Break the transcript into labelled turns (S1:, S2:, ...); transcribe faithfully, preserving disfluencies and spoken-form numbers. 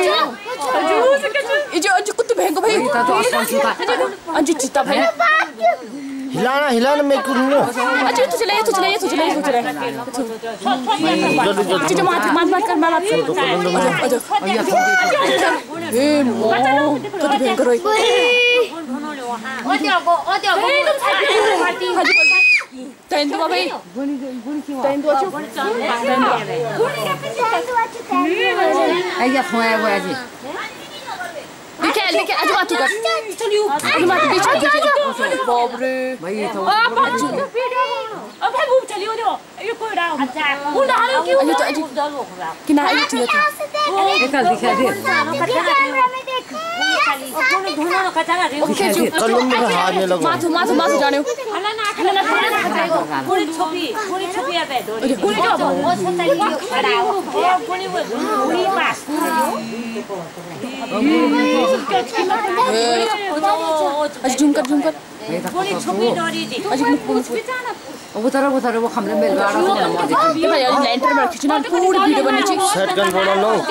S1: इजो अजो कुत्ते भेंगो भाई
S2: ता तो आसमान छूता
S1: अजो चिता भाई
S3: हिलाना हिलाना मैं कुछ नहीं
S1: अजो तू चले तू चले तू चले तू चले अजो मार मार मार कर मार अजो अजो ए मो कुत्ते भेंगो रोई
S4: 어디하고 어디하고
S1: टेंदो भाई टेंदो अजो
S2: आइया फोया वो जी
S1: देखिए देखिए अजो मार तू कर अजो मार बीच में बाप रे
S2: भाई तो
S5: अब है घूम चली हो ये कोई राव वो ना क्यों
S1: अजो तो अजो कि ना अजो तू
S2: निकल दिखा दे
S3: कलम में हाथ में लगा
S1: माथु माथु माथु जाने
S5: पूरी छोपी पूरी छोपी है दो पूरी जो वो छोटा लियो खड़ा हो पूरी वो पूरी पास
S1: अजो झूम कर झूम कर
S5: पूरी छोपी डोरी थी
S1: अजो
S2: वो तरह वो तरह वो हमने मिल गाड़ा तो ना
S1: ये भाई लेंटर में खींचना पूरी वीडियो बननी चाहिए
S3: सेट कर बोलो लो